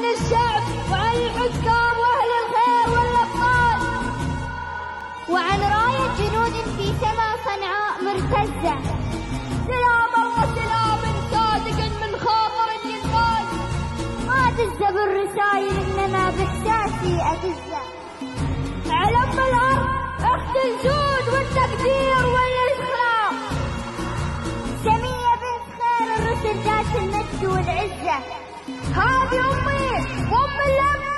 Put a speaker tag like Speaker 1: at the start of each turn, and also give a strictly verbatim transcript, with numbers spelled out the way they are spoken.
Speaker 1: الشعب وعن الحكام وأهل الخير والأبطال،
Speaker 2: وعن راية جنود في سما صنعاء مرتزة.
Speaker 1: سلام الله سلام صادق من خاطر ينقال،
Speaker 2: ما دز بالرسايل إنما بإحساسي أدزه.
Speaker 1: على أم الأرض أخت الجود والتقدير والإخلاق،
Speaker 2: سمية بنت خير الرسل ذات المجد والعزة.
Speaker 1: هذه أمي وأم الأب